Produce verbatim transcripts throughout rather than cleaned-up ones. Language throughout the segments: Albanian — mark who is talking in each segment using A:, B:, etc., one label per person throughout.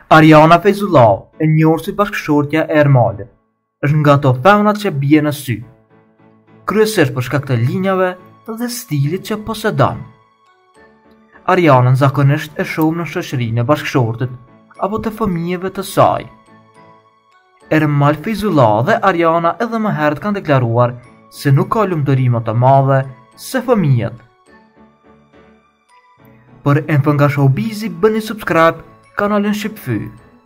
A: Ariana Feyzullah, e njohur si bashkëshortja e Ermalit, është nga ato femrat që bie në sy, kryesisht për shkak të linjave dhe stilit që posedon. Arianën zakonisht e shohim në shoqërinë e bashkëshortit apo të fëmijëve të saj. Ermal Feyzullah dhe Ariana edhe më herët kanë deklaruar se nuk ka lumturi më të madhe se fëmijët. Për info nga Showbizi, bëni subscribe kanalin Shqipfy.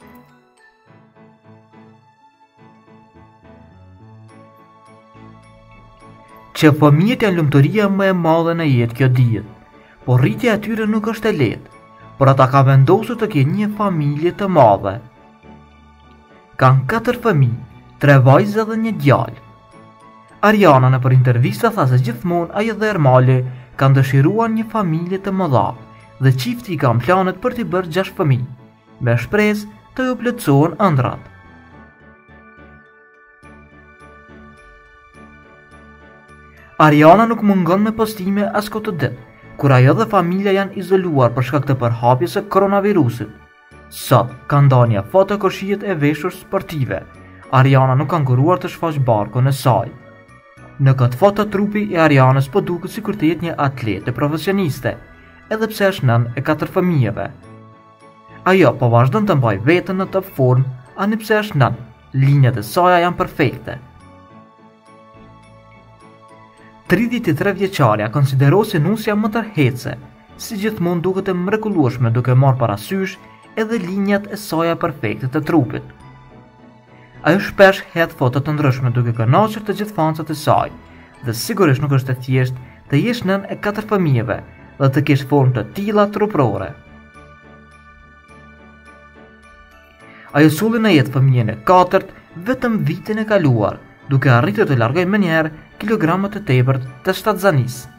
A: Që fëmijët janë lumturia më e madhe në jetë, kjo dihet, por rritja e tyre nuk është e lehtë, por ata ka vendosur të kenë një familje të madhe. Kanë katër fëmijë, tre vajza dhe një djalë. Ariana në për intervista tha se gjithmonë ajo dhe Ermali kanë dëshiruar një familje të mëdha dhe çifti i kanë planet për t'i bërë gjashtë fëmijë, me shpresë të ju plotësohen ëndrat. Ariana nuk mungon me postime as këtë ditë, kur ajo dhe familja janë izoluar për shkak të përhapjes së koronavirusit. Sot ka ndarë një foto koshijet e veshur sportive. Ariana nuk ka nguruar të shfaq barkun e saj. Në këtë foto trupi i Arianës po duket sikur të jetë një atlete profesioniste, edhe pse është nën e katër fëmijëve. Ajo po vazhdon të mbajë veten në top form, ani pse është nën, linjat e saj janë perfekte. tridhjetë e tre vjeçaria konsiderohet si nusja më tërheqëse, si gjithmonë duket e mrekullueshme duke marrë parasysh edhe linjat e saj perfekte të trupit. Ajo shpesh hedh foto të ndryshme duke kënaqur të gjithë fansat e saj, dhe sigurisht nuk është e thjeshtë të jesh nën e katër fëmijëve dhe të kesh formë të tilla truprore. Ajo sulli në jetë fëmijën e katërt vetëm vitin e kaluar, duke arritur të largojë menjëherë kilogramat e tepërt të shtatzanisë.